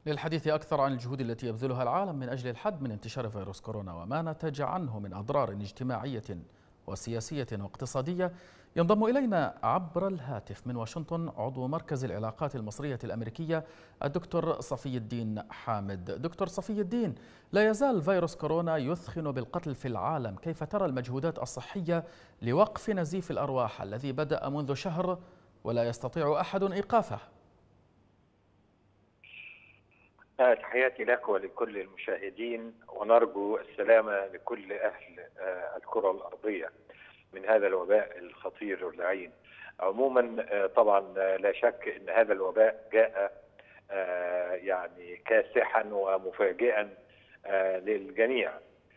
للحديث أكثر عن الجهود التي يبذلها العالم من أجل الحد من انتشار فيروس كورونا وما نتج عنه من أضرار اجتماعية وسياسية واقتصادية، ينضم إلينا عبر الهاتف من واشنطن عضو مركز العلاقات المصرية الأمريكية الدكتور صفي الدين حامد. دكتور صفي الدين، لا يزال فيروس كورونا يثخن بالقتل في العالم، كيف ترى المجهودات الصحية لوقف نزيف الأرواح الذي بدأ منذ شهر ولا يستطيع أحد إيقافه؟ تحياتي لك ولكل المشاهدين، ونرجو السلامة لكل أهل الكرة الأرضية من هذا الوباء الخطير واللعين. عموما طبعا لا شك أن هذا الوباء جاء يعني كاسحا ومفاجئا للجميع،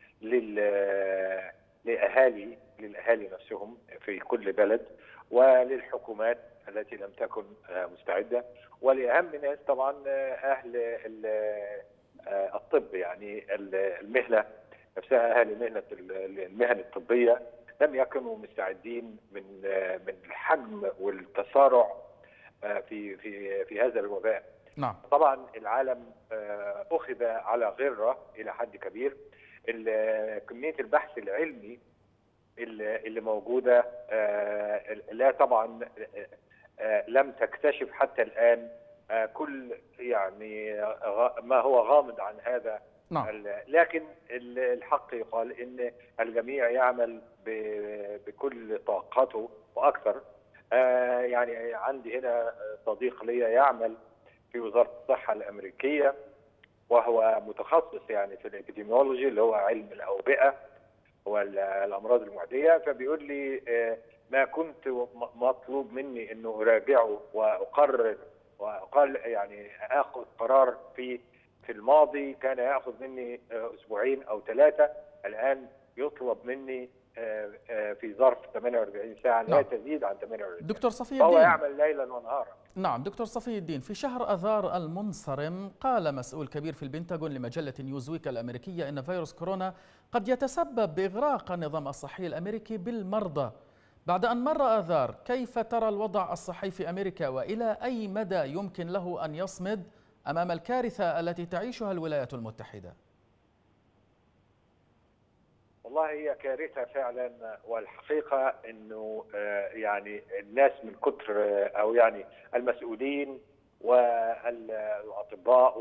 للأهالي نفسهم في كل بلد، وللحكومات التي لم تكن مستعدة، ولأهم ناس طبعا أهل الطب، يعني المهنة نفسها، أهل المهن الطبية لم يكونوا مستعدين من الحجم والتسارع في هذا الوباء. نعم. طبعا العالم أخذ على غرة إلى حد كبير. كمية البحث العلمي اللي موجودة لا طبعا لم تكتشف حتى الآن كل يعني ما هو غامض عن هذا. نعم. لكن الحق يقال إن الجميع يعمل بكل طاقته وأكثر. يعني عندي هنا صديق لي يعمل في وزارة الصحة الأمريكية، وهو متخصص يعني في الإبيديميولوجي اللي هو علم الأوبئة والأمراض المعدية. فبيقول لي ما كنت مطلوب مني انه اراجعه واقرر يعني اخذ قرار في الماضي كان ياخذ مني اسبوعين او 3، الان يطلب مني في ظرف 48 ساعه لا تزيد عن 48 دكتور صفي فهو الدين، يعمل ليلا ونهارا. نعم دكتور صفي الدين، في شهر أذار المنصرم قال مسؤول كبير في البنتاغون لمجلة نيوزويك الأمريكية إن فيروس كورونا قد يتسبب بإغراق النظام الصحي الأمريكي بالمرضى. بعد أن مر آذار، كيف ترى الوضع الصحي في أمريكا وإلى أي مدى يمكن له أن يصمد أمام الكارثة التي تعيشها الولايات المتحدة؟ والله هي كارثة فعلا، والحقيقة أنه يعني الناس من كتر أو يعني المسؤولين والأطباء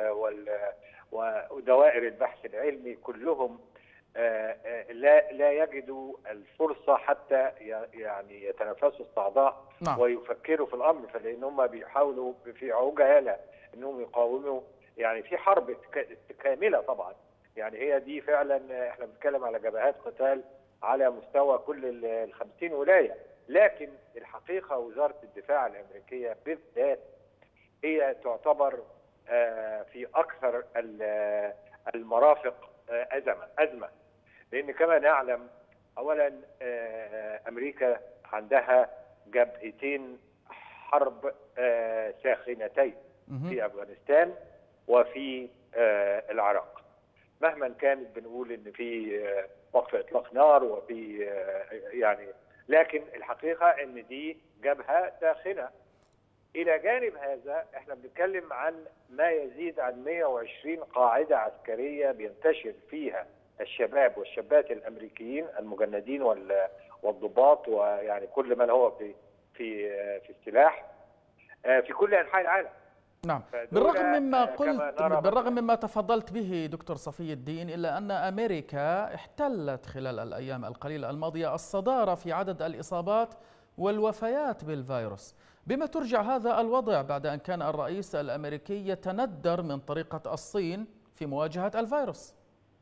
ودوائر البحث العلمي كلهم لا يجدوا الفرصة حتى يعني يتنفسوا الصعداء ويفكروا في الأمر، فلأن هم بيحاولوا في عجالة أنهم يقاوموا، يعني في حرب كاملة طبعا. يعني هي دي فعلا احنا بنتكلم على جبهات قتال على مستوى كل ال50 ولاية. لكن الحقيقة وزارة الدفاع الأمريكية بالذات هي تعتبر في أكثر المرافق أزمة، لأن كما نعلم أولا أمريكا عندها جبهتين حرب ساخنتين في أفغانستان وفي العراق. مهما كانت بنقول ان في وقف اطلاق نار وفي يعني، لكن الحقيقه ان دي جبهه ساخنه. الى جانب هذا احنا بنتكلم عن ما يزيد عن 120 قاعده عسكريه بينتشر فيها الشباب والشابات الامريكيين المجندين والضباط، ويعني كل من هو في السلاح في كل انحاء العالم. نعم، بالرغم مما تفضلت به دكتور صفي الدين، إلا أن أمريكا احتلت خلال الأيام القليلة الماضية الصدارة في عدد الإصابات والوفيات بالفيروس. بما ترجع هذا الوضع بعد أن كان الرئيس الأمريكي يتندر من طريقة الصين في مواجهة الفيروس؟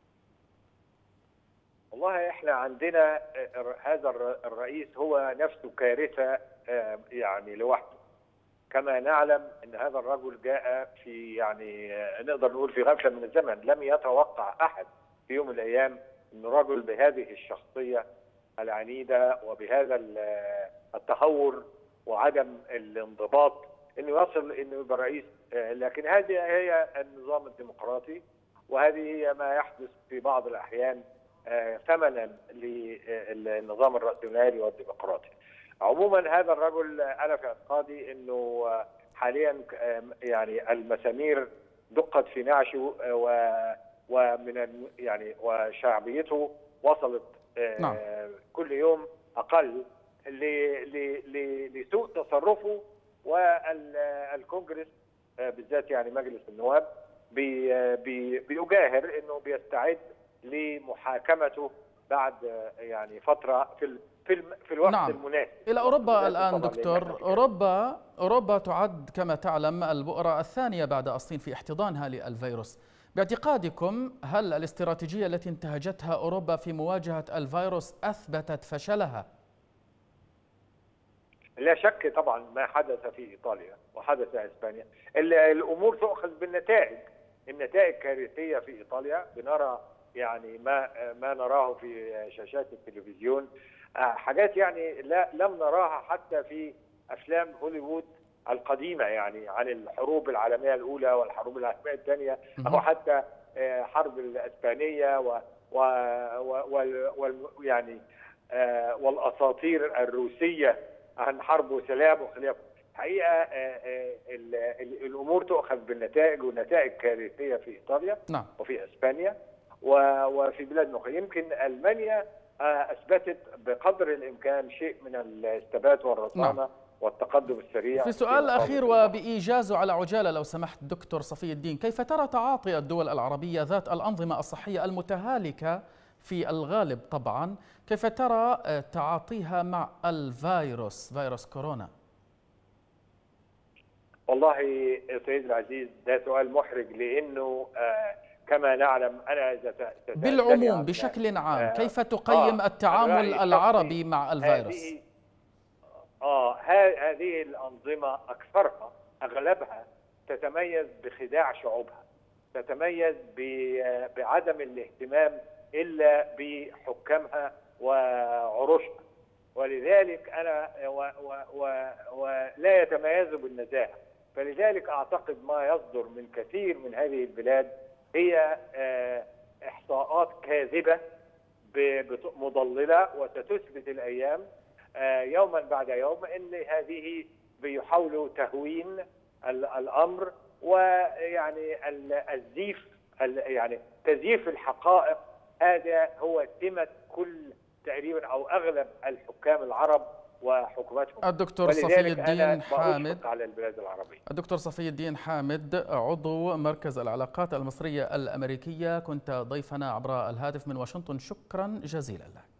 والله احنا عندنا هذا الرئيس هو نفسه كارثة يعني لوحده. كما نعلم ان هذا الرجل جاء في يعني نقدر نقول في غفله من الزمن، لم يتوقع احد في يوم من الايام ان رجل بهذه الشخصيه العنيده وبهذا التهور وعدم الانضباط انه يصل انه يبقى رئيس. لكن هذه هي النظام الديمقراطي، وهذه هي ما يحدث في بعض الاحيان ثمنا للنظام الرأسمالي والديمقراطي. عموما هذا الرجل انا في اعتقادي انه حاليا يعني المسامير دقت في نعشه ومن يعني وشعبيته وصلت نعم. كل يوم اقل لسوء تصرفه، والكونجرس بالذات يعني مجلس النواب بيجاهر انه بيستعد لمحاكمته بعد يعني فتره في الوقت نعم. المناسب. إلى أوروبا الآن دكتور. أوروبا تعد كما تعلم البؤرة الثانية بعد الصين في احتضانها للفيروس. باعتقادكم هل الاستراتيجية التي انتهجتها أوروبا في مواجهة الفيروس أثبتت فشلها؟ لا شك طبعا ما حدث في إيطاليا وحدث في إسبانيا، الأمور تؤخذ بالنتائج. النتائج كارثية في إيطاليا، بنرى يعني ما نراه في شاشات التلفزيون، حاجات يعني لم نراها حتى في أفلام هوليوود القديمة، يعني عن الحروب العالمية الأولى والحروب العالمية الثانية، أو حتى حرب الإسبانية يعني والأساطير الروسية عن حرب وسلام وخلاف. حقيقة الأمور تؤخذ بالنتائج، والنتائج كارثية في إيطاليا نعم. وفي إسبانيا وفي بلاد أخرى. يمكن ألمانيا أثبتت بقدر الإمكان شيء من الثبات والرصانة نعم. والتقدم السريع. في سؤال أخير وبإيجاز على عجالة لو سمحت دكتور صفي الدين، كيف ترى تعاطي الدول العربية ذات الأنظمة الصحية المتهالكة في الغالب طبعا، كيف ترى تعاطيها مع فيروس كورونا؟ والله سيد العزيز ده سؤال محرج، لأنه كما نعلم أنا بالعموم بشكل عام كيف تقيم التعامل العربي مع الفيروس؟ هذه الأنظمة أكثرها أغلبها تتميز بخداع شعوبها، تتميز بعدم الاهتمام إلا بحكامها وعروشها، ولذلك أنا ولا يتميزوا بالنزاهة. فلذلك أعتقد ما يصدر من كثير من هذه البلاد هي إحصاءات كاذبة مضللة، وستثبت الأيام يوما بعد يوم ان هذه بيحاولوا تهوين الامر، ويعني الزيف يعني تزييف الحقائق. هذا هو سمة كل تقريبا او اغلب الحكام العرب وحكوماتهم. الدكتور صفي الدين حامد على البلاد العربية. الدكتور صفي الدين حامد عضو مركز العلاقات المصرية الأمريكية، كنت ضيفنا عبر الهاتف من واشنطن، شكرا جزيلا لك.